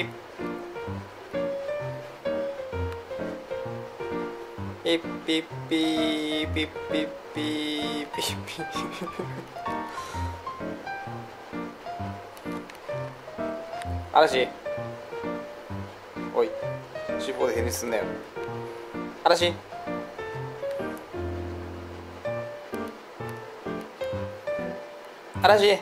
ピピッピッピーピッピッピーピッピッ嵐おい尻尾で返事すんなよ嵐嵐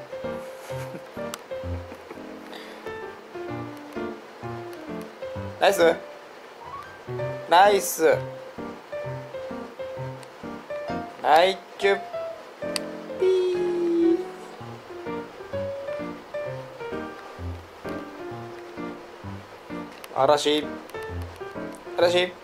ナイスナイスはいチュッピー嵐嵐